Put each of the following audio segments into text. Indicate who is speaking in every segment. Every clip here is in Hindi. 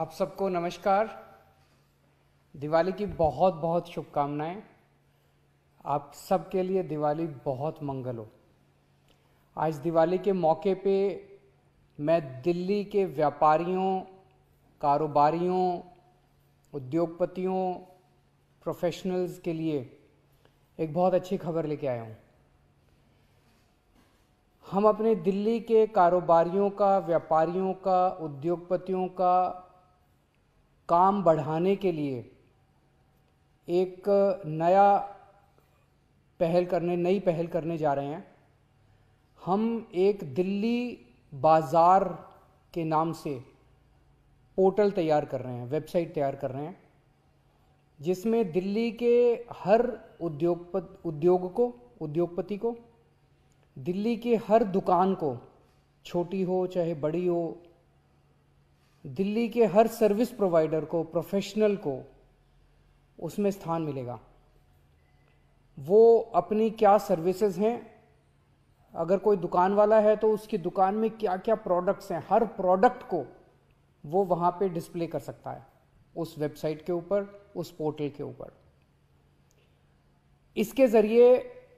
Speaker 1: आप सबको नमस्कार। दिवाली की बहुत बहुत शुभकामनाएं। आप सबके लिए दिवाली बहुत मंगल हो। आज दिवाली के मौके पे मैं दिल्ली के व्यापारियों, कारोबारियों, उद्योगपतियों, प्रोफेशनल्स के लिए एक बहुत अच्छी खबर लेके आया हूँ। हम अपने दिल्ली के कारोबारियों का, व्यापारियों का, उद्योगपतियों का काम बढ़ाने के लिए एक नई पहल करने जा रहे हैं। हम एक दिल्ली बाज़ार के नाम से पोर्टल तैयार कर रहे हैं, वेबसाइट तैयार कर रहे हैं, जिसमें दिल्ली के हर उद्योगपति को, दिल्ली के हर दुकान को, छोटी हो चाहे बड़ी हो, दिल्ली के हर सर्विस प्रोवाइडर को, प्रोफेशनल को उसमें स्थान मिलेगा। वो अपनी क्या सर्विसेज हैं, अगर कोई दुकान वाला है तो उसकी दुकान में क्या क्या प्रोडक्ट्स हैं, हर प्रोडक्ट को वो वहाँ पे डिस्प्ले कर सकता है, उस वेबसाइट के ऊपर, उस पोर्टल के ऊपर। इसके ज़रिए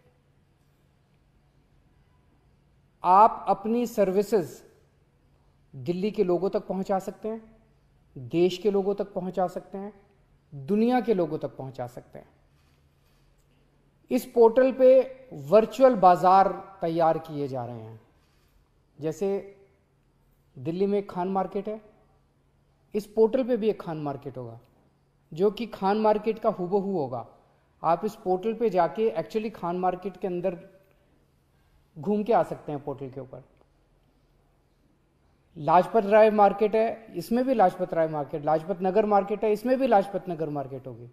Speaker 1: आप अपनी सर्विसेज दिल्ली के लोगों तक पहुंचा सकते हैं, देश के लोगों तक पहुंचा सकते हैं, दुनिया के लोगों तक पहुंचा सकते हैं। इस पोर्टल पे वर्चुअल बाजार तैयार किए जा रहे हैं। जैसे दिल्ली में एक खान मार्केट है, इस पोर्टल पे भी एक खान मार्केट होगा, जो कि खान मार्केट का हूबहू होगा। आप इस पोर्टल पे जाके एक्चुअली खान मार्केट के अंदर घूम के आ सकते हैं। पोर्टल के ऊपर लाजपत राय मार्केट है, इसमें भी लाजपत राय मार्केट, लाजपत नगर मार्केट है, इसमें भी लाजपत नगर मार्केट होगी।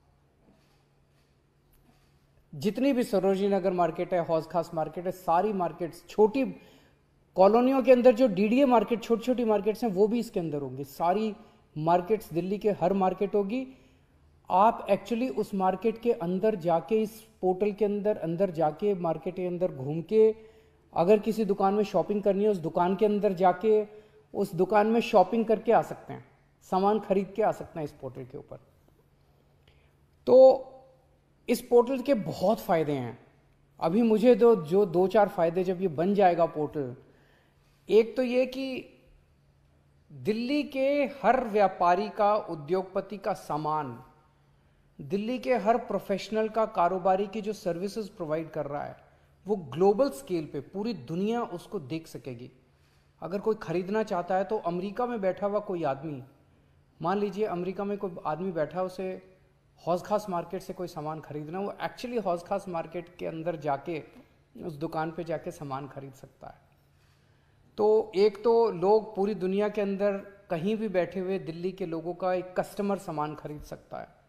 Speaker 1: जितनी भी सरोजनी नगर मार्केट है, हौज खास मार्केट है, सारी मार्केट्स, छोटी कॉलोनियों के अंदर जो डीडीए मार्केट, छोटी छोटी मार्केट्स हैं, वो भी इसके अंदर होंगी। सारी मार्केट्स, दिल्ली के हर मार्केट होगी। आप एक्चुअली उस मार्केट के अंदर जाके, इस पोर्टल के अंदर जाके, मार्केट के अंदर घूम के, अगर किसी दुकान में शॉपिंग करनी है, उस दुकान के अंदर जाके उस दुकान में शॉपिंग करके आ सकते हैं, सामान खरीद के आ सकते हैं इस पोर्टल के ऊपर। तो इस पोर्टल के बहुत फायदे हैं। अभी मुझे जो दो चार फायदे, जब ये बन जाएगा पोर्टल, एक तो ये कि दिल्ली के हर व्यापारी का, उद्योगपति का सामान, दिल्ली के हर प्रोफेशनल का, कारोबारी की जो सर्विसेज प्रोवाइड कर रहा है, वो ग्लोबल स्केल पे पूरी दुनिया उसको देख सकेगी। अगर कोई खरीदना चाहता है तो अमेरिका में बैठा हुआ कोई आदमी, मान लीजिए अमेरिका में कोई आदमी बैठा है, उसे हौज खास मार्केट से कोई सामान खरीदना, वो एक्चुअली हौज खास मार्केट के अंदर जाके उस दुकान पे जाके सामान खरीद सकता है। तो एक तो लोग पूरी दुनिया के अंदर कहीं भी बैठे हुए दिल्ली के लोगों का एक कस्टमर सामान खरीद सकता है।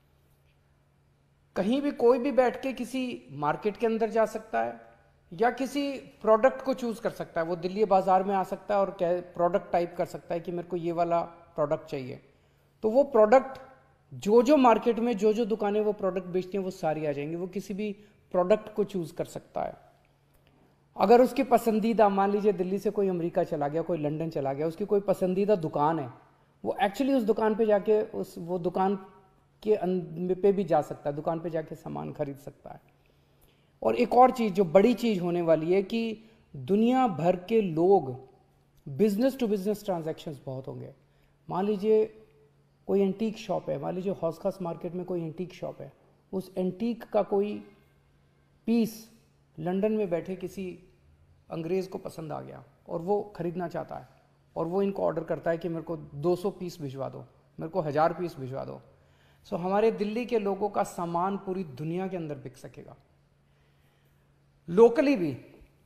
Speaker 1: कहीं भी कोई भी बैठ के किसी मार्केट के अंदर जा सकता है, या किसी प्रोडक्ट को चूज कर सकता है। वो दिल्ली बाजार में आ सकता है और प्रोडक्ट टाइप कर सकता है कि मेरे को ये वाला प्रोडक्ट चाहिए। तो वो प्रोडक्ट जो मार्केट में जो दुकानें वो प्रोडक्ट बेचती हैं, वो सारी आ जाएंगी। वो किसी भी प्रोडक्ट को चूज कर सकता है। अगर उसकी पसंदीदा, मान लीजिए दिल्ली से कोई अमेरिका चला गया, कोई लंदन चला गया, उसकी कोई पसंदीदा दुकान है, वो एक्चुअली उस दुकान पे जाके वो दुकान के पे भी जा सकता है, दुकान पे जाके सामान खरीद सकता है। और एक और चीज़, जो बड़ी चीज़ होने वाली है, कि दुनिया भर के लोग, बिजनेस टू बिजनेस ट्रांजैक्शंस बहुत होंगे। मान लीजिए कोई एंटीक शॉप है, मान लीजिए हौज खास मार्केट में कोई एंटीक शॉप है, उस एंटीक का कोई पीस लंदन में बैठे किसी अंग्रेज़ को पसंद आ गया और वो खरीदना चाहता है, और वो इनको ऑर्डर करता है कि मेरे को 200 पीस भिजवा दो, मेरे को 1000 पीस भिजवा दो। सो हमारे दिल्ली के लोगों का सामान पूरी दुनिया के अंदर बिक सकेगा। लोकली भी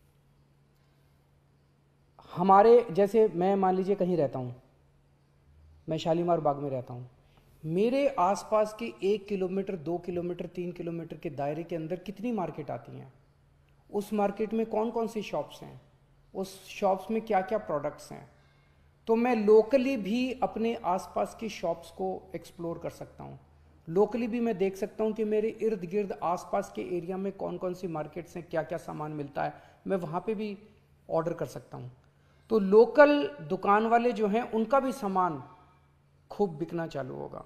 Speaker 1: हमारे, जैसे मैं मान लीजिए कहीं रहता हूं, मैं शालीमार बाग में रहता हूं, मेरे आसपास के 1 किलोमीटर, 2 किलोमीटर, 3 किलोमीटर के दायरे के अंदर कितनी मार्केट आती हैं, उस मार्केट में कौन कौन सी शॉप्स हैं, उस शॉप्स में क्या क्या प्रोडक्ट्स हैं। तो मैं लोकली भी अपने आसपास की शॉप्स को एक्सप्लोर कर सकता हूँ। लोकली भी मैं देख सकता हूँ कि मेरे इर्द गिर्द आसपास के एरिया में कौन कौन सी मार्केट्स हैं, क्या क्या सामान मिलता है, मैं वहाँ पे भी ऑर्डर कर सकता हूँ। तो लोकल दुकान वाले जो हैं, उनका भी सामान खूब बिकना चालू होगा।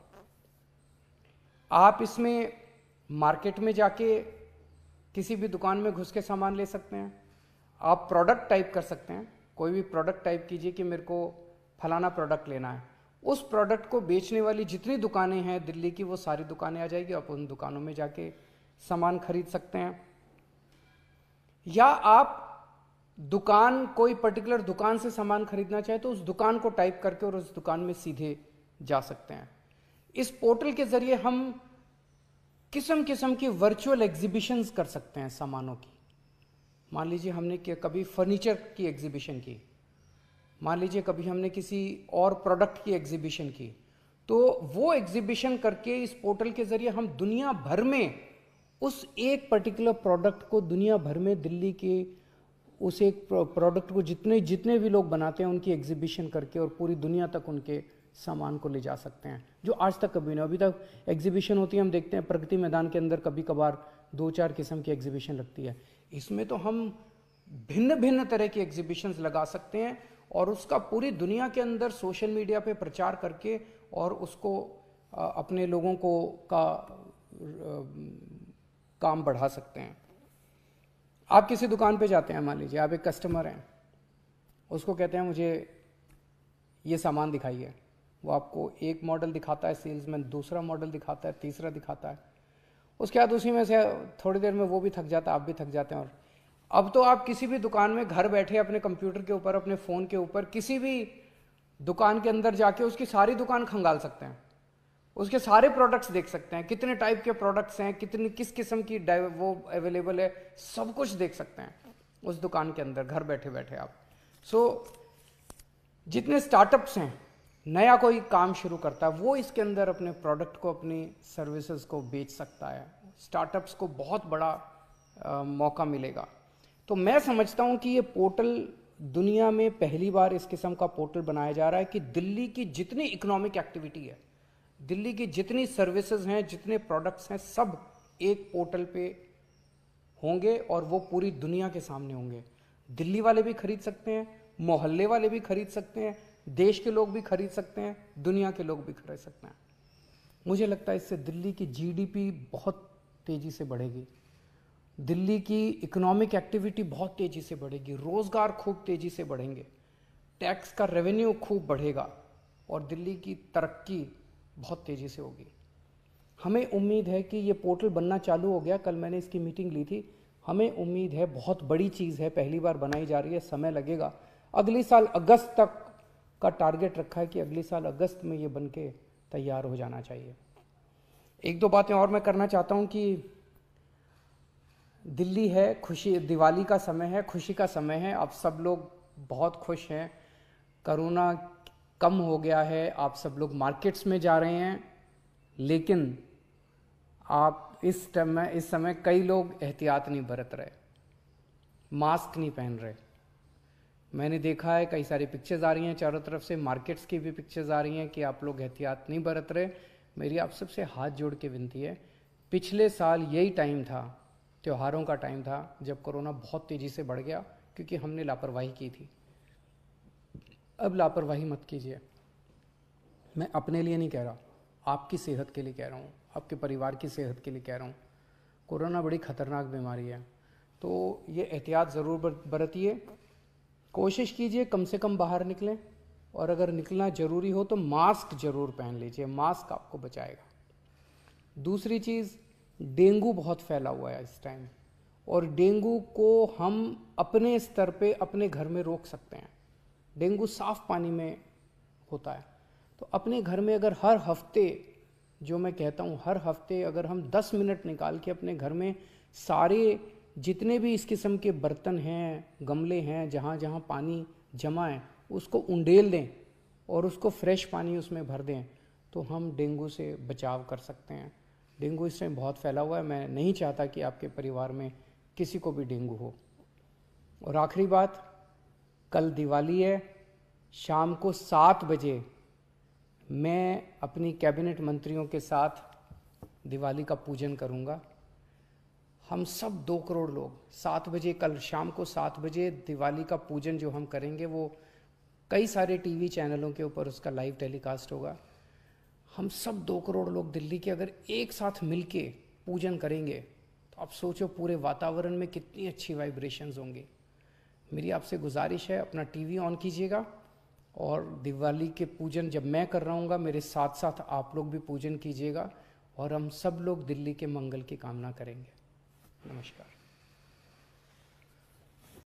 Speaker 1: आप इसमें मार्केट में जाके किसी भी दुकान में घुस के सामान ले सकते हैं। आप प्रोडक्ट टाइप कर सकते हैं, कोई भी प्रोडक्ट टाइप कीजिए कि मेरे को फलाना प्रोडक्ट लेना है। उस प्रोडक्ट को बेचने वाली जितनी दुकानें हैं दिल्ली की, वो सारी दुकानें आ जाएगी। आप उन दुकानों में जाके सामान खरीद सकते हैं। या आप दुकान, कोई पर्टिकुलर दुकान से सामान खरीदना चाहे तो उस दुकान को टाइप करके और उस दुकान में सीधे जा सकते हैं। इस पोर्टल के जरिए हम किस्म किस्म की वर्चुअल एग्जीबिशंस कर सकते हैं सामानों की। मान लीजिए हमने कभी फर्नीचर की एग्जीबिशन की, मान लीजिए कभी हमने किसी और प्रोडक्ट की एग्जीबिशन की, तो वो एग्जीबिशन करके इस पोर्टल के जरिए हम दुनिया भर में उस एक पर्टिकुलर प्रोडक्ट को, दुनिया भर में दिल्ली के उस एक प्रोडक्ट को जितने भी लोग बनाते हैं उनकी एग्जीबिशन करके और पूरी दुनिया तक उनके सामान को ले जा सकते हैं, जो आज तक कभी नहीं। अभी तक एग्जीबिशन होती है, हम देखते हैं प्रगति मैदान के अंदर कभी कभार 2-4 किस्म की एग्जीबिशन लगती है। इसमें तो हम भिन्न भिन्न तरह की एग्जीबिशंस लगा सकते हैं और उसका पूरी दुनिया के अंदर सोशल मीडिया पे प्रचार करके और उसको अपने लोगों को काम बढ़ा सकते हैं। आप किसी दुकान पे जाते हैं, मान लीजिए आप एक कस्टमर हैं, उसको कहते हैं मुझे ये सामान दिखाइए। वो आपको एक मॉडल दिखाता है सेल्समैन, दूसरा मॉडल दिखाता है, तीसरा दिखाता है। उसके बाद उसी में से थोड़ी देर में वो भी थक जाता है, आप भी थक जाते हैं। और अब तो आप किसी भी दुकान में घर बैठे अपने कंप्यूटर के ऊपर, अपने फ़ोन के ऊपर किसी भी दुकान के अंदर जाके उसकी सारी दुकान खंगाल सकते हैं, उसके सारे प्रोडक्ट्स देख सकते हैं, कितने टाइप के प्रोडक्ट्स हैं, किस किस्म की वो अवेलेबल है, सब कुछ देख सकते हैं उस दुकान के अंदर घर बैठे बैठे आप। जितने स्टार्टअप्स हैं, नया कोई काम शुरू करता है, वो इसके अंदर अपने प्रोडक्ट को, अपनी सर्विसेज को बेच सकता है। स्टार्टअप्स को बहुत बड़ा मौका मिलेगा। तो मैं समझता हूं कि ये पोर्टल दुनिया में पहली बार इस किस्म का पोर्टल बनाया जा रहा है कि दिल्ली की जितनी इकोनॉमिक एक्टिविटी है, दिल्ली की जितनी सर्विसेज हैं, जितने प्रोडक्ट्स हैं, सब एक पोर्टल पे होंगे और वो पूरी दुनिया के सामने होंगे। दिल्ली वाले भी खरीद सकते हैं, मोहल्ले वाले भी खरीद सकते हैं, देश के लोग भी खरीद सकते हैं, दुनिया के लोग भी खरीद सकते हैं। मुझे लगता है इससे दिल्ली की जीडीपी बहुत तेजी से बढ़ेगी, दिल्ली की इकोनॉमिक एक्टिविटी बहुत तेजी से बढ़ेगी, रोजगार खूब तेजी से बढ़ेंगे, टैक्स का रेवेन्यू खूब बढ़ेगा और दिल्ली की तरक्की बहुत तेजी से होगी। हमें उम्मीद है कि ये पोर्टल बनना चालू हो गया, कल मैंने इसकी मीटिंग ली थी। हमें उम्मीद है, बहुत बड़ी चीज़ है, पहली बार बनाई जा रही है, समय लगेगा। अगले साल अगस्त तक का टारगेट रखा है कि अगले साल अगस्त में ये बन के तैयार हो जाना चाहिए। 1-2 बातें और मैं करना चाहता हूँ कि दिल्ली है, खुशी, दिवाली का समय है, खुशी का समय है। आप सब लोग बहुत खुश हैं, कोरोना कम हो गया है, आप सब लोग मार्केट्स में जा रहे हैं, लेकिन आप इस समय कई लोग एहतियात नहीं बरत रहे, मास्क नहीं पहन रहे। मैंने देखा है, कई सारी पिक्चर्स आ रही हैं चारों तरफ से, मार्केट्स की भी पिक्चर्स आ रही हैं कि आप लोग एहतियात नहीं बरत रहे। मेरी आप सबसे हाथ जोड़ के विनती है, पिछले साल यही टाइम था, त्योहारों का टाइम था, जब कोरोना बहुत तेज़ी से बढ़ गया क्योंकि हमने लापरवाही की थी। अब लापरवाही मत कीजिए। मैं अपने लिए नहीं कह रहा, आपकी सेहत के लिए कह रहा हूँ, आपके परिवार की सेहत के लिए कह रहा हूँ। कोरोना बड़ी खतरनाक बीमारी है, तो ये एहतियात ज़रूर बरतिए। कोशिश कीजिए कम से कम बाहर निकलें, और अगर निकलना ज़रूरी हो तो मास्क ज़रूर पहन लीजिए, मास्क आपको बचाएगा। दूसरी चीज़, डेंगू बहुत फैला हुआ है इस टाइम, और डेंगू को हम अपने स्तर पे अपने घर में रोक सकते हैं। डेंगू साफ पानी में होता है, तो अपने घर में अगर हर हफ्ते, जो मैं कहता हूँ हर हफ्ते अगर हम 10 मिनट निकाल के अपने घर में सारे जितने भी इस किस्म के बर्तन हैं, गमले हैं, जहाँ जहाँ पानी जमा है, उसको उंडेल दें और उसको फ्रेश पानी उसमें भर दें, तो हम डेंगू से बचाव कर सकते हैं। डेंगू इस टाइम बहुत फैला हुआ है, मैं नहीं चाहता कि आपके परिवार में किसी को भी डेंगू हो। और आखिरी बात, कल दिवाली है, शाम को 7 बजे मैं अपनी कैबिनेट मंत्रियों के साथ दिवाली का पूजन करूंगा। हम सब 2 करोड़ लोग 7 बजे, कल शाम को 7 बजे दिवाली का पूजन जो हम करेंगे, वो कई सारे टीवी चैनलों के ऊपर उसका लाइव टेलीकास्ट होगा। हम सब 2 करोड़ लोग दिल्ली के अगर एक साथ मिलके पूजन करेंगे तो आप सोचो पूरे वातावरण में कितनी अच्छी वाइब्रेशंस होंगी। मेरी आपसे गुजारिश है, अपना टीवी ऑन कीजिएगा और दिवाली के पूजन जब मैं कर रहा हूँगा मेरे साथ साथ आप लोग भी पूजन कीजिएगा और हम सब लोग दिल्ली के मंगल की कामना करेंगे। नमस्कार।